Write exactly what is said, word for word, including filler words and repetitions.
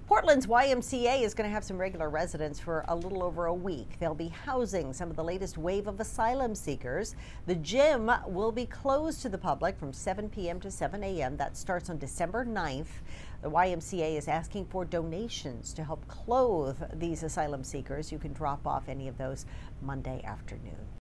Portland's Y M C A is going to have some regular residents for a little over a week. They'll be housing some of the latest wave of asylum seekers. The gym will be closed to the public from seven p m to seven a m That starts on December ninth. The Y M C A is asking for donations to help clothe these asylum seekers. You can drop off any of those Monday afternoon.